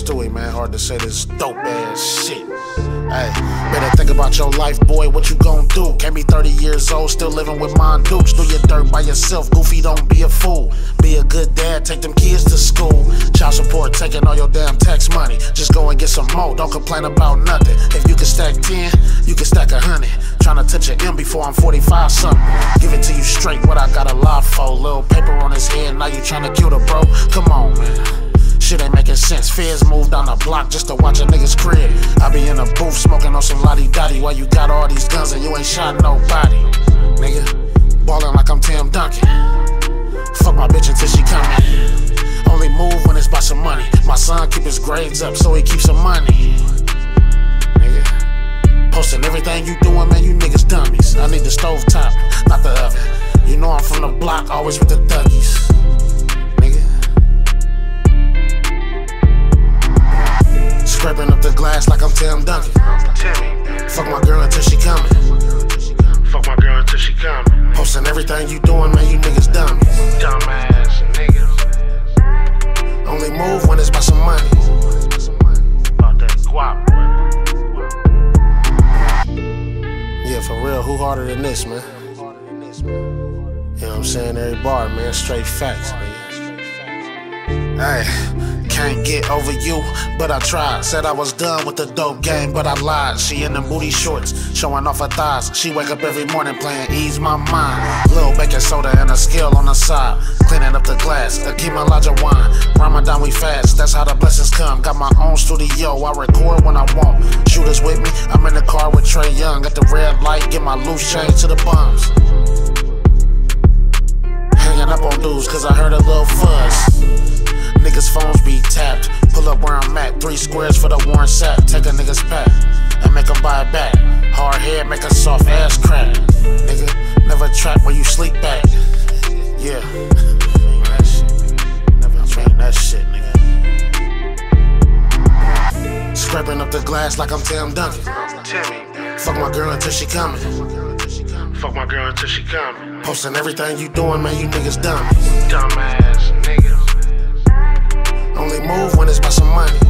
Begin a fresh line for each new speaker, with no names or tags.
Stewie, man. Hard to say this dope ass shit. Hey, better think about your life, boy. What you gon' do? Can't be 30 years old, still living with Mon Dukes. Do your dirt by yourself, goofy, don't be a fool. Be a good dad, take them kids to school. Child support, taking all your damn tax money. Just go and get some more, don't complain about nothing. If you can stack 10, you can stack 100. Tryna touch an M before I'm 45 something. Give it to you straight, what I got a lot for. Little paper on his head, now you tryna kill the bro. Come on, man. Shit ain't making sense. Feds moved down the block just to watch a nigga's crib. I be in a booth smoking on some lottie-dottie while you got all these guns and you ain't shot nobody. Nigga, ballin' like I'm Tim Duncan. Fuck my bitch until she coming. Only move when it's by some money. My son keep his grades up so he keeps some money. Nigga, posting everything you doing, man, you niggas dummies. I need the stove top, not the oven. You know I'm from the block, always with the thuggies. Scraping up the glass like I'm Tim Duncan. Timmy. Fuck my girl until she coming. Fuck my girl until she coming. Posting everything you doing, man, you niggas dummies. Dumbass niggas. Only move when it's by some money. About that guap. Yeah, for real, who harder than this, man? You know what I'm saying? Every bar, man, straight facts, man. Hey. Can't get over you, but I tried. Said I was done with the dope game, but I lied. She in them booty shorts, showing off her thighs. She wake up every morning playing Ease My Mind. Little baking soda and a skill on the side. Cleaning up the glass, Akeem Elijah wine. Ramadan we fast, that's how the blessings come. Got my own studio, I record when I want. Shooters with me, I'm in the car with Trey Young. At the red light, get my loose change to the bums. Hanging up on dudes cause I heard a little fuzz. Niggas' phones be tapped. Pull up where I'm at. 3 squares for the Warren sack. Take a nigga's pack and make him buy it back. Hard head, make a soft ass crack. Nigga, never trap where you sleep at. Yeah. That shit. Never train that shit, nigga. Scraping up the glass like I'm Tim Duncan. Timmy. Fuck my girl until she coming. Fuck my girl until she coming. Posting everything you doing, man, you niggas dummies. Dumbass niggas. Only move when it's by some money.